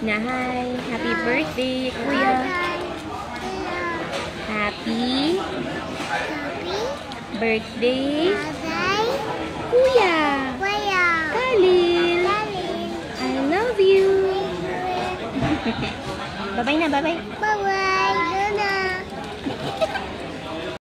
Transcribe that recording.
Na hi. Happy birthday, Kuya. Happy birthday, Kuya. Khalil. I love you. Bye-bye na, bye-bye.